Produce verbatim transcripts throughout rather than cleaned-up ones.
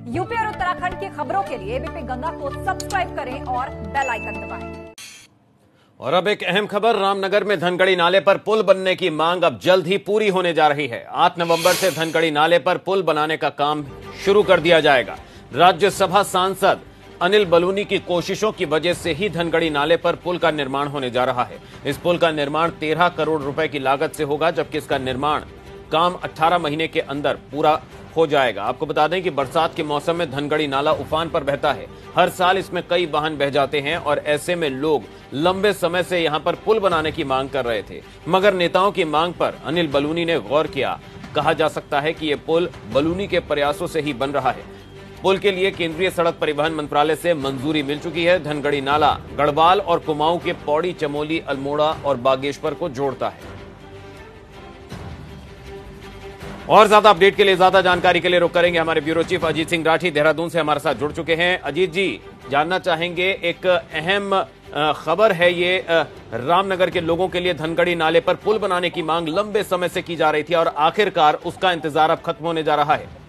UP और उत्तराखंड की खबरों के लिए एबीपी गंगा को सब्सक्राइब करें और बेल आइकन दबाएं। और अब एक अहम खबर, रामनगर में धनगढ़ी नाले पर पुल बनने की मांग अब जल्द ही पूरी होने जा रही है। आठ नवंबर से धनगढ़ी नाले पर पुल बनाने का काम शुरू कर दिया जाएगा। राज्यसभा सांसद अनिल बलूनी की कोशिशों की वजह से ही धनगढ़ी नाले पर पुल का निर्माण होने जा रहा है। इस पुल का निर्माण तेरह करोड़ रुपए की लागत से होगा, जबकि इसका निर्माण काम अठारह महीने के अंदर पूरा हो जाएगा। आपको बता दें कि बरसात के मौसम में धनगढ़ी नाला उफान पर बहता है। हर साल इसमें कई वाहन बह जाते हैं और ऐसे में लोग लंबे समय से यहां पर पुल बनाने की मांग कर रहे थे, मगर नेताओं की मांग पर अनिल बलूनी ने गौर किया। कहा जा सकता है कि यह पुल बलूनी के प्रयासों से ही बन रहा है। पुल के लिए केंद्रीय सड़क परिवहन मंत्रालय से मंजूरी मिल चुकी है। धनगढ़ी नाला गढ़वाल और कुमाऊं के पौड़ी, चमोली, अल्मोड़ा और बागेश्वर को जोड़ता है। और ज्यादा अपडेट के लिए, ज्यादा जानकारी के लिए रुक करेंगे हमारे ब्यूरो चीफ अजीत सिंह राठी, देहरादून से हमारे साथ जुड़ चुके हैं। अजीत जी, जानना चाहेंगे, एक अहम खबर है ये, रामनगर के लोगों के लिए धनगढ़ी नाले पर पुल बनाने की मांग लंबे समय से की जा रही थी और आखिरकार उसका इंतजार अब खत्म होने जा रहा है।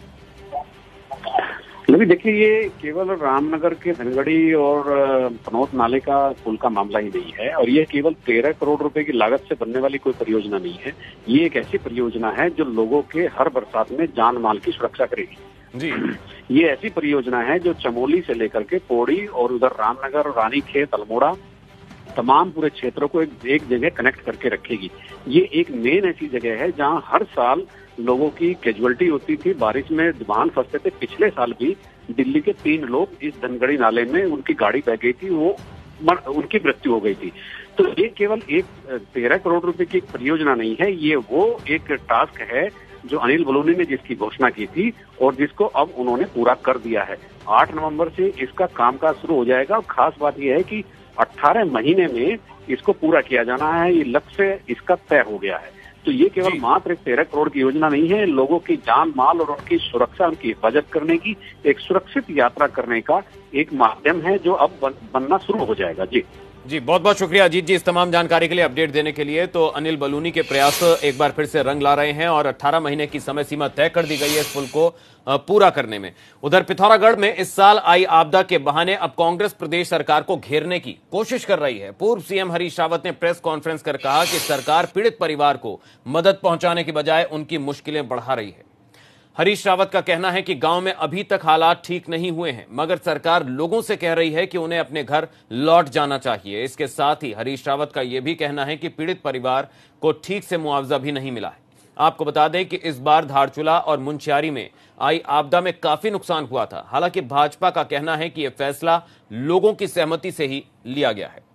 लेकिन देखिए, ये केवल रामनगर के धनगढ़ी और पनौत नाले का पुल का मामला ही नहीं है, और ये केवल तेरह करोड़ रुपए की लागत से बनने वाली कोई परियोजना नहीं है। ये एक ऐसी परियोजना है जो लोगों के हर बरसात में जान माल की सुरक्षा करेगी जी। ये ऐसी परियोजना है जो चमोली से लेकर के पौड़ी और उधर रामनगर, रानीखेत, अल्मोड़ा, तमाम पूरे क्षेत्रों को एक, एक जगह कनेक्ट करके रखेगी। ये एक मेन ऐसी जगह है जहां हर साल लोगों की कैजुअलिटी होती थी, बारिश में वाहन फंसते थे। पिछले साल भी दिल्ली के तीन लोग इस धनगढ़ी नाले में, उनकी गाड़ी बह गई थी, वो मर, उनकी मृत्यु हो गई थी। तो ये केवल एक तेरह करोड़ रुपए की एक परियोजना नहीं है, ये वो एक टास्क है जो अनिल बलूनी ने जिसकी घोषणा की थी और जिसको अब उन्होंने पूरा कर दिया है। आठ नवंबर से इसका कामकाज शुरू हो जाएगा। और खास बात यह है कि अट्ठारह महीने में इसको पूरा किया जाना है। ये लक्ष्य इसका तय हो गया है। तो ये केवल मात्र एक तेरह करोड़ की योजना नहीं है, लोगों की जान माल और उनकी सुरक्षा, उनकी हिफाजत करने की, एक सुरक्षित यात्रा करने का एक माध्यम है जो अब बन, बनना शुरू हो जाएगा। जी जी, बहुत बहुत शुक्रिया अजीत जी इस तमाम जानकारी के लिए, अपडेट देने के लिए। तो अनिल बलूनी के प्रयास एक बार फिर से रंग ला रहे हैं और अठारह महीने की समय सीमा तय कर दी गई है इस पुल को पूरा करने में। उधर पिथौरागढ़ में इस साल आई आपदा के बहाने अब कांग्रेस प्रदेश सरकार को घेरने की कोशिश कर रही है। पूर्व सीएम हरीश रावत ने प्रेस कॉन्फ्रेंस कर कहा कि सरकार पीड़ित परिवार को मदद पहुंचाने की बजाय उनकी मुश्किलें बढ़ा रही है। हरीश रावत का कहना है कि गांव में अभी तक हालात ठीक नहीं हुए हैं, मगर सरकार लोगों से कह रही है कि उन्हें अपने घर लौट जाना चाहिए। इसके साथ ही हरीश रावत का यह भी कहना है कि पीड़ित परिवार को ठीक से मुआवजा भी नहीं मिला है। आपको बता दें कि इस बार धारचूला और मुंशियारी में आई आपदा में काफी नुकसान हुआ था। हालांकि भाजपा का कहना है कि यह फैसला लोगों की सहमति से ही लिया गया है।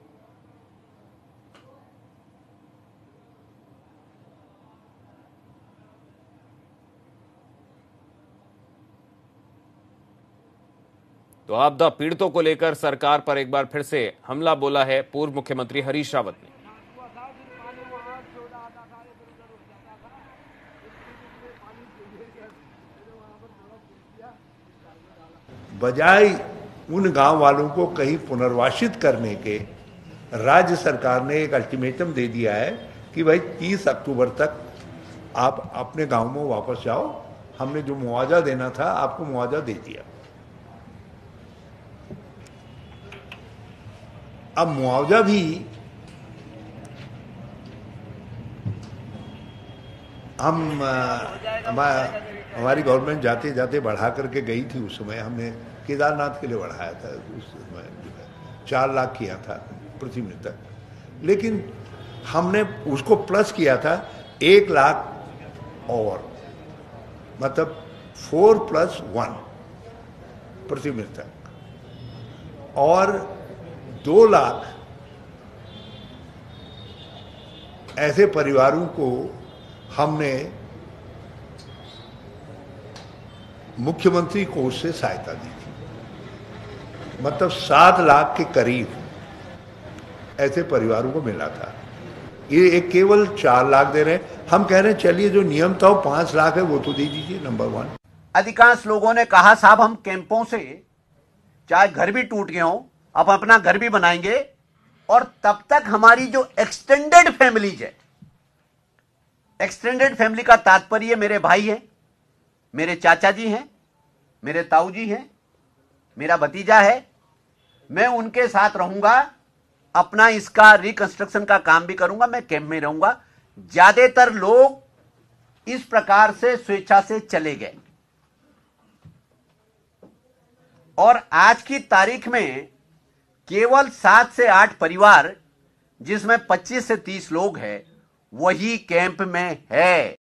तो आपदा पीड़ितों को लेकर सरकार पर एक बार फिर से हमला बोला है पूर्व मुख्यमंत्री हरीश रावत ने। बजाय उन गांव वालों को कहीं पुनर्वासित करने के, राज्य सरकार ने एक अल्टीमेटम दे दिया है कि भाई तीस अक्टूबर तक आप अपने गांव में वापस जाओ। हमने जो मुआवजा देना था आपको मुआवजा दे दिया। अब मुआवजा भी हम हमारी गवर्नमेंट जाते जाते बढ़ा करके गई थी। उस समय हमने केदारनाथ के लिए बढ़ाया था, उस समय चार लाख किया था प्रति मृतक, लेकिन हमने उसको प्लस किया था एक लाख और, मतलब फोर प्लस वन प्रति मृतक, और दो लाख ऐसे परिवारों को हमने मुख्यमंत्री कोष से सहायता दी थी। मतलब सात लाख के करीब ऐसे परिवारों को मिला था। ये एक केवल चार लाख दे रहे हैं। हम कह रहे हैं चलिए जो नियम था वो पांच लाख है वो तो दे दीजिए, नंबर वन। अधिकांश लोगों ने कहा साहब हम कैंपों से चाहे घर भी टूट गए हों अब अपना घर भी बनाएंगे, और तब तक हमारी जो एक्सटेंडेड फैमिलीज है, एक्सटेंडेड फैमिली का तात्पर्य मेरे भाई हैं, मेरे चाचा जी हैं, मेरे ताऊ जी हैं, मेरा भतीजा है, मैं उनके साथ रहूंगा, अपना इसका रिकंस्ट्रक्शन का काम भी करूंगा, मैं कैंप में रहूंगा। ज्यादातर लोग इस प्रकार से स्वेच्छा से चले गए और आज की तारीख में केवल सात से आठ परिवार, जिसमें पच्चीस से तीस लोग हैं, वही कैंप में है।